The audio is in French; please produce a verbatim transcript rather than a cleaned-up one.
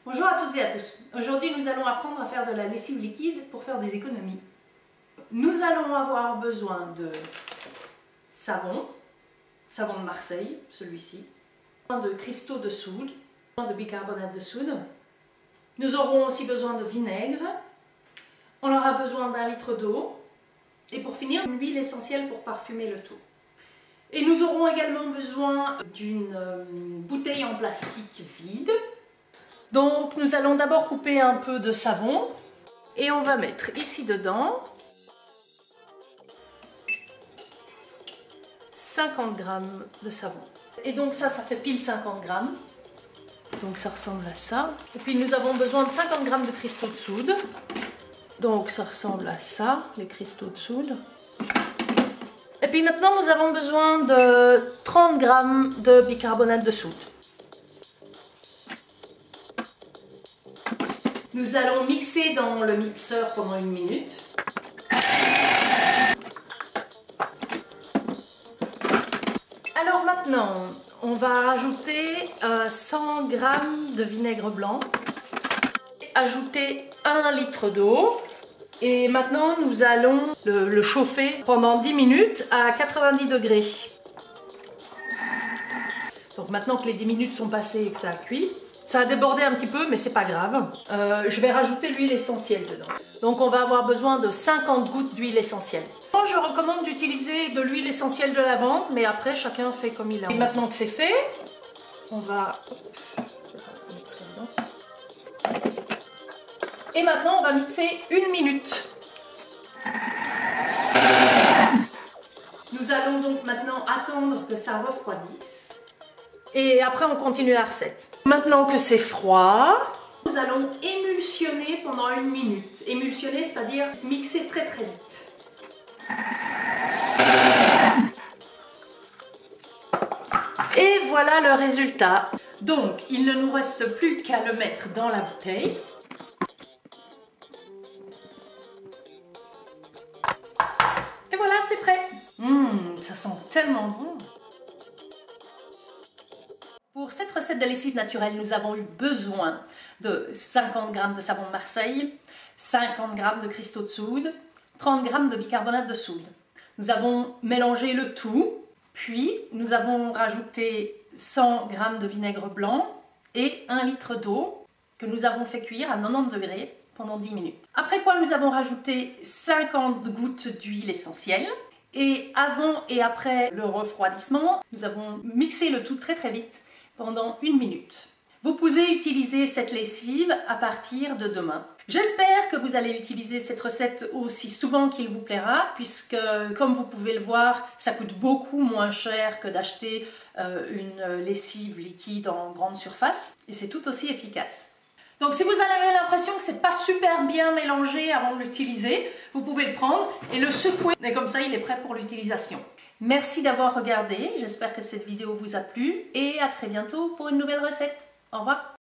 Bonjour à toutes et à tous. Aujourd'hui, nous allons apprendre à faire de la lessive liquide pour faire des économies. Nous allons avoir besoin de savon, savon de Marseille, celui-ci, de cristaux de soude, de bicarbonate de soude. Nous aurons aussi besoin de vinaigre. On aura besoin d'un litre d'eau. Et pour finir, une huile essentielle pour parfumer le tout. Et nous aurons également besoin d'une euh, bouteille en plastique vide. Donc nous allons d'abord couper un peu de savon et on va mettre ici dedans cinquante grammes de savon. Et donc ça, ça fait pile cinquante grammes. Donc ça ressemble à ça. Et puis nous avons besoin de cinquante grammes de cristaux de soude. Donc ça ressemble à ça, les cristaux de soude. Et puis maintenant nous avons besoin de trente grammes de bicarbonate de soude. Nous allons mixer dans le mixeur pendant une minute. Alors maintenant, on va rajouter euh, cent grammes de vinaigre blanc. Ajouter un litre d'eau. Et maintenant, nous allons le, le chauffer pendant dix minutes à quatre-vingt-dix degrés. Donc maintenant que les dix minutes sont passées et que ça a cuit, ça a débordé un petit peu, mais c'est pas grave. Euh, je vais rajouter l'huile essentielle dedans. Donc on va avoir besoin de cinquante gouttes d'huile essentielle. Moi, je recommande d'utiliser de l'huile essentielle de lavande, mais après chacun fait comme il a. Et maintenant que c'est fait, on va... Et maintenant on va mixer une minute. Nous allons donc maintenant attendre que ça refroidisse. Et après on continue la recette. Maintenant que c'est froid, nous allons émulsionner pendant une minute. Émulsionner, c'est-à-dire mixer très très vite. Et voilà le résultat. Donc il ne nous reste plus qu'à le mettre dans la bouteille. Et voilà, c'est prêt. Mmh, ça sent tellement bon. Pour cette recette de lessive naturelle, nous avons eu besoin de cinquante grammes de savon de Marseille, cinquante grammes de cristaux de soude, trente grammes de bicarbonate de soude. Nous avons mélangé le tout, puis nous avons rajouté cent grammes de vinaigre blanc et un litre d'eau que nous avons fait cuire à quatre-vingt-dix degrés pendant dix minutes. Après quoi, nous avons rajouté cinquante gouttes d'huile essentielle. Et avant et après le refroidissement, nous avons mixé le tout très très vite pendant une minute. Vous pouvez utiliser cette lessive à partir de demain. J'espère que vous allez utiliser cette recette aussi souvent qu'il vous plaira, puisque comme vous pouvez le voir, ça coûte beaucoup moins cher que d'acheter euh, une lessive liquide en grande surface, et c'est tout aussi efficace. Donc si vous avez l'impression que c'est pas super bien mélangé avant de l'utiliser, vous pouvez le prendre et le secouer, et comme ça il est prêt pour l'utilisation. Merci d'avoir regardé, j'espère que cette vidéo vous a plu et à très bientôt pour une nouvelle recette. Au revoir.